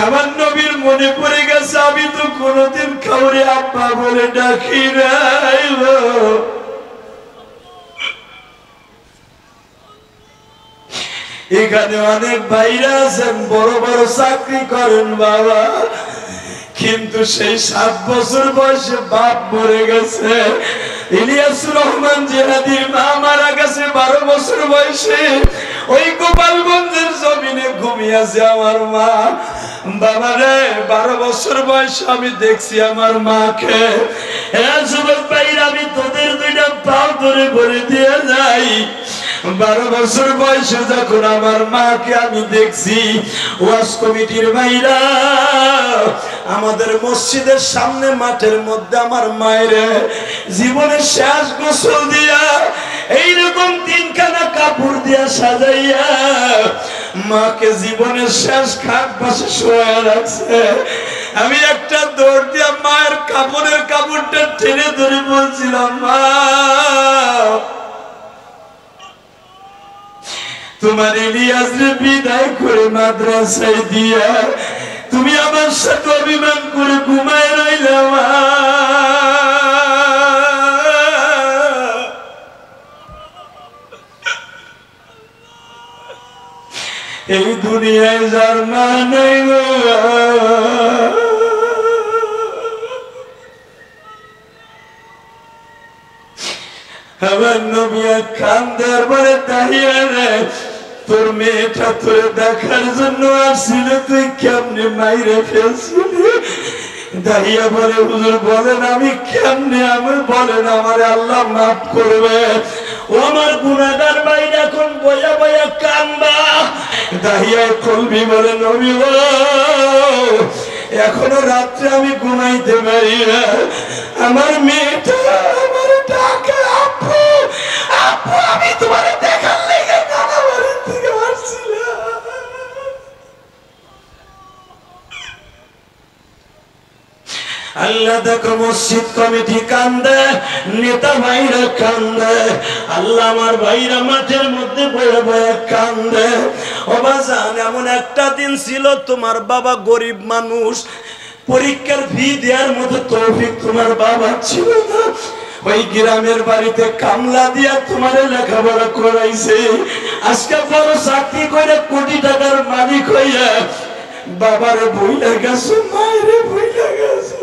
আমার নবীর মনে পড়ে গেছে আমি তো কোনোদিন কাউরে আব্বা বলে ডাকি নাই। এখানে অনেক ভাইরা আছেন বড় বড় চাকরি করেন বাবা, কিন্তু সেই 7 বছর বয়সে বাপ মরে গেছে। ইলিয়াসুর রহমান জিহাদির মা মারা গেছে 12 বছর বয়সে। ওই গোপালগঞ্জের জমিনে ঘুমিয়ে আছে আমার মা। বাবা রে, 12 বছর বয়সে আমি দেখছি আমার মাকে। যুবক ভাইরা, আমি তোদের 2টা পা ধরে ভরে দিয়ে যাই। 12 বছর বয়সে যখন আমার মাকে আমি দেখছি, ওয়াজ কমিটির ভাইরা আমাদের মসজিদের সামনে মাঠের মধ্যে আমার মায়ের জীবনের শেষ গোসল দিয়া এইরকম 3খানা কাপড় দিয়া সাজাইয়া মাকে জীবনের শেষ খাট পাশে শোয়া রাখছে। আমি একটা দৌড় দিয়া মায়ের কাপড়ের কাপড়টা টেনে ধরে বলছিলাম, মা তোমার ইলিয়াসরে বিদায় করে মাদ্রাসায় দিয়া তুমি আমার সাথে অভিমান করে ঘুমায় রইলাম। এই দুনিয়ায় যার মা নাই গো, আমার নবী কান্দার বলে দাঁড়িয়ে রে, তোর মেয়েটা তোরে দেখার জন্য আসছিল, তুই কেমনে মাইরে ফেলছিলি? দাঁড়িয়ে বলে, হুজুর বলেন আমি কেমনে, আমি বলেন আমার আল্লাহ মাফ করবে। ও আমার গুনাহগার ভাই এখন বয়া বয়া কান্দা। দাঁড়িয়ে কলবি বলে, নবী গো এখনো রাত্রে আমি ঘুমাইতে পারি না, আমার মেয়েটা আমার ডাকে আপু আপু, আমি তোমার দেখার লেগে নানা বাড়ির থেকে আসছিলাম। আল্লাহ দেখো মসজিদ কমিটি কান্দে, নেতা ভাইরা কান্দে, আল্লাহ আমার ভাইরা মাঠের মধ্যে বয়ে বয়ে কান্দে। ও বাজান, এমন একটা দিন ছিল তোমার বাবা গরিব মানুষ, পরীক্ষার ফি দেওয়ার মতো তৌফিক তোমার বাবা ছিল না। ওই গ্রামের বাড়িতে কামলা দিয়া তোমার লেখাপড়া করাইছে। আজকে বড় চাকরি করে কোটি টাকার মালিক হইয়া বাবারে ভুলে গেছো, মায়েরে ভুলে গেছো।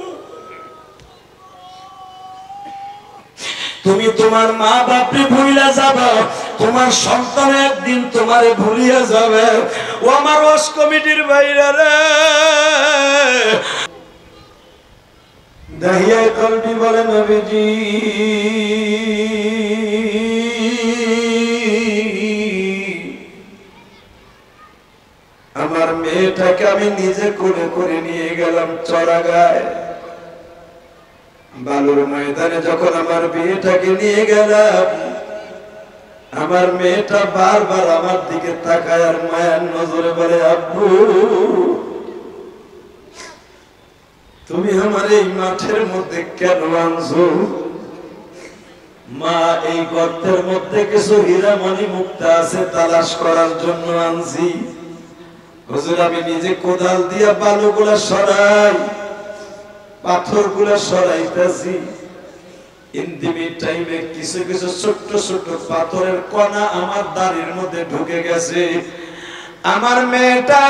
তুমি তোমার মা বাপরে ভুলে যাবে, তোমার সন্তান একদিন তোমারে ভুলিয়া যাবে। ও আমার ওয়াজ কমিটির ভাইরা রে, দাহিয়া কলবি বলে, নবীজি আমার মেয়েটাকে আমি নিজে কোলে করে নিয়ে গেলাম চড়াগায়, বালুর ময়দানে যখন আমার মেয়েটাকে নিয়ে গেলাম, আমার মেয়েটা বারবার আমার দিকে তাকায় আর মায়ার নজরে বলে, আব্বু তুমি আমার এই মাঠের মধ্যে কেন আনছো? মা, এই গর্তের মধ্যে কিছু হীরামণি মুক্তা আছে, তালাশ করার জন্য আনছি। হুজুর আমি নিজে কোদাল দিয়া বালুগুলা সরাই, পাথরগুলা সরাইতেছি। ইন্দিমি টাইমে কিছু কিছু ছোট্ট ছোট্ট পাথরের কণা আমার দাড়ির মধ্যে ঢুকে গেছে। আমার মেয়েটা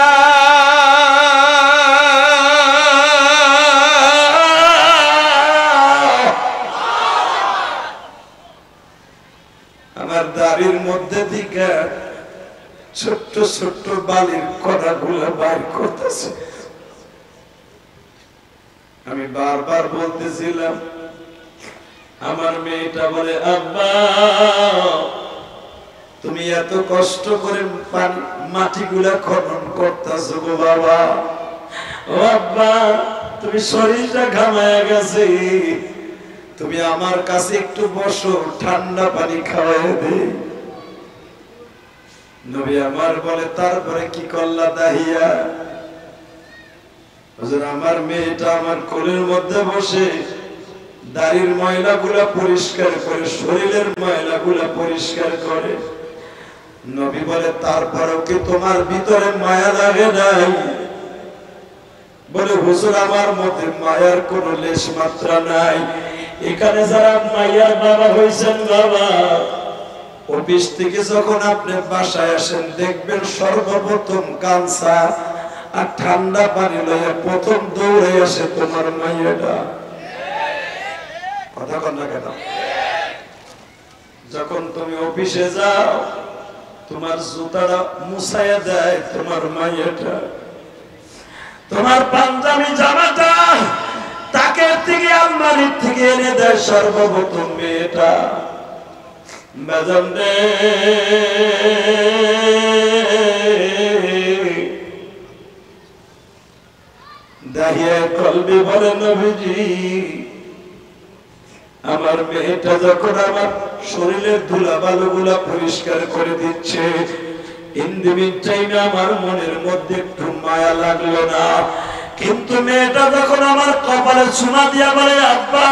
আমার দাড়ির মধ্যে দিকে ছোট্ট ছোট্ট বালির কণাগুলা বাইর করতেছে। আমি বারবার বলতেছিলাম, আমার মেয়েটা বলে, আব্বা তুমি এত কষ্ট করে মাটিগুলা খনন করতেছো গো বাবা, ও আব্বা তুমি শরীরটা ঘামায়া গেছে, তুমি আমার কাছে একটু বসো, ঠান্ডা পানি খাওয়াই দে। নবী আমার বলে, তারপরে কি করলা দাহিয়া? আমার মেয়েটা আমার কোলের মধ্যে বসে দাড়ির ময়লাগুলা পরিষ্কার করে, শরীরের ময়লাগুলা পরিষ্কার করে। নবী বলে, তারপরেও কি তোমার ভিতরে মায়া লাগে নাই? বলে হুজুর আমার মধ্যে মায়ার কোনো লেশ মাত্রা নাই। এখানে যারা মায়ার বাবা হয়েছেন, বাবা অফিস থেকে যখন আপনি বাসায় আসেন দেখবেন সর্বপ্রথম কাঁচা আর ঠান্ডা পানি লইয়া প্রথম দৌড়ে আসে তোমার মাইয়াটা। কথা কন না কেন? যখন তুমি অফিসে যাও তোমার জুতাটা মুছাইয়া দেয় তোমার মাইয়াটা, তোমার পাঞ্জাবি জামাটা তাকে থেকে আলমারির থেকে এনে দেয় সর্বপ্রথম মেয়েটা। বাজান রে, দাহিয়া কলবি বলে নবীজি আমার মেয়েটা যখন আমার শরীরের ধুলা বালুগুলা পরিষ্কার করে দিচ্ছে, ইন্দিমিন টাইমে আমার মনের মধ্যে একটু মায়া লাগলো না। কিন্তু মেয়েটা যখন আমার কপালে চুমা দিয়া বলে আব্বা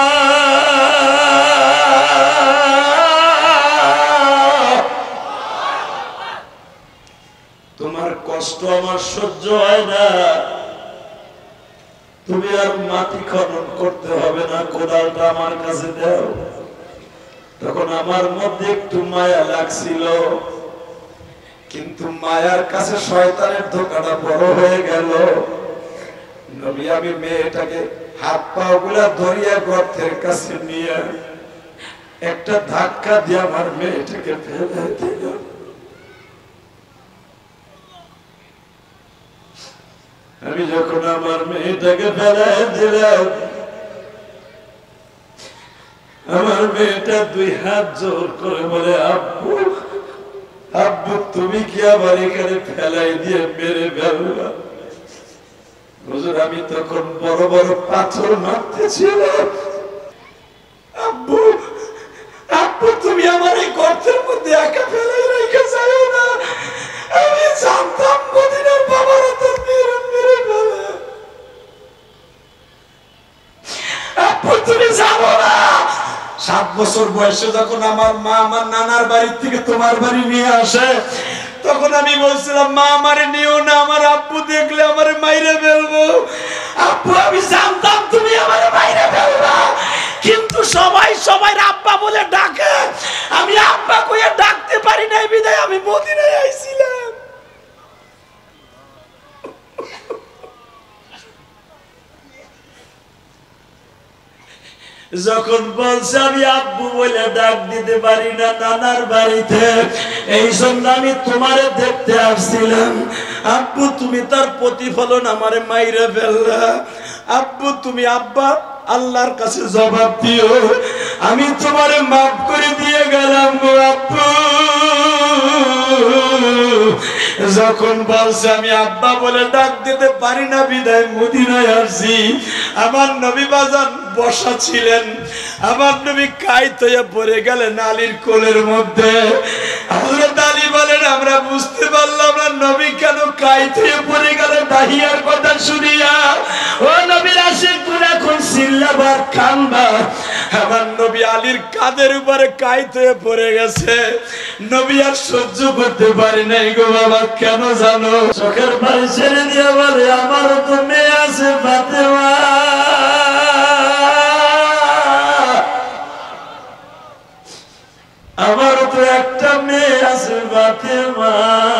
তোমার কষ্ট আমার সহ্য হয় না, তুমি আর মাটি খনন করতে হবে না, কোদালটা আমার কাছে দাও। তখন আমার মধ্যে একটু মায়া লাগছিল, কিন্তু মায়ার কাছে শয়তানের ধোঁকাটা বড় হয়ে গেল। নবী আমি মেয়েটাকে হাত পা গুলা ধরিয়া গর্তের কাছে নিয়ে একটা ধাক্কা দিয়ে আমার মেয়েটাকে ফেলে দিল। আমি যখন আমার মেয়েটাকে ফেলে দিলাম, আমার মেয়েটা দুই হাত জোর করে বলে আব্বু আব্বু তুমি কি আবার এখানে ফেলাই দিয়ে মেরে ফেললা? হুজুর আমি তখন বড় বড় পাথর মারতেছিলাম। আব্বু আব্বু তুমি আমার এই গর্তের মধ্যে একা ফেলাই রেখে যাও না, আমি জানতাম মদিনার বাবারা তো মেরে মেরে ফেলে। আব্বু তুমি জানো না 7 বছর বয়সে যখন আমার মা আমার নানার বাড়ি থেকে তোমার বাড়ি নিয়ে আসে, তখন আমি বলছিলাম মা আমারে নিও না, আমার আব্বু দেখলে আমারে মাইরে ফেলবো। আব্বু আমি জানতাম তুমি আমারে মাইরে ফেলবা, কিন্তু সবাই সবাই আব্বা বলে ডাকে, আমি আব্বা কইয়া ডাকতে পারি নাই বিধায় আমি মদিনায় আইছিলাম। যখন বলছে আমি আব্বু বলে ডাক দিতে পারি না নানার বাড়িতে, এই জন্য আমি তোমারে দেখতে আসছিলাম। আব্বু তুমি তার প্রতিফলন আমারে মাইরে ফেললা। আব্বু তুমি আব্বা আল্লাহর কাছে জবাব দিও, আমি তোমারে মাফ করে দিয়ে গেলাম গো আব্বু। যখন বলছে আমি আব্বা বলে ডাক দিতে পারি না বিদায় মদিনায় আসছি, আমার নবী বাজান বসা ছিলেন, আমার নবী কাইত হয়ে পড়ে গেলেন আলীর কোলের মধ্যে। হযরত আলী বলেন আমরা বুঝতে পারলাম না নবী কেন কাইত হয়ে পড়ে গেল দাহিয়ার কথা শুনিয়া। ও নবীর আশিক তুমি এখন চিল্লাবার কান্দবা। আমার নবী আলীর কাঁধের উপরে কাইত হয়ে পড়ে গেছে, নবী আর সহ্য করতে পারি নাই গো বাবা। কেন জানো? চোখের পানি ছেড়ে দিয়ে বলে আমারও তো মেয়ে আছে ফাতেমা, আমারও তো একটা মেয়ে আছে ফাতেমা।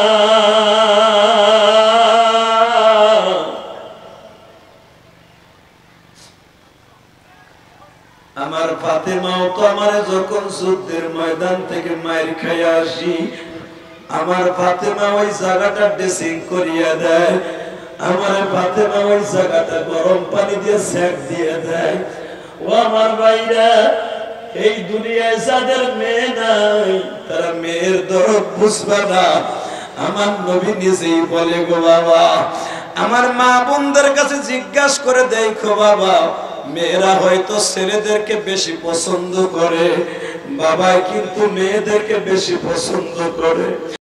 আমার ফাতেমাও তো আমারে যখন যুদ্ধের ময়দান থেকে মায়ের খাইয়া আসি, আমার ফাতেমা ওই জায়গাটা ড্রেসিং করিয়া দেয়, আমার ফাতেমা ওই জায়গাটা গরম পানি দিয়ে সেক দিয়ে দেয়। ও আমার ভাইরা, এই দুনিয়ায় যাদের মেয়ে নাই তারা মেয়ের দরদ বুঝবে না। আমার নবী নিজেই বলে গো বাবা, আমার মা বোনদের কাছে জিজ্ঞাসা করে দেখো বাবা, মেয়েরা হয়তো ছেলেদেরকে বেশি পছন্দ করে, বাবা কিন্তু মেয়েদেরকে বেশি পছন্দ করে।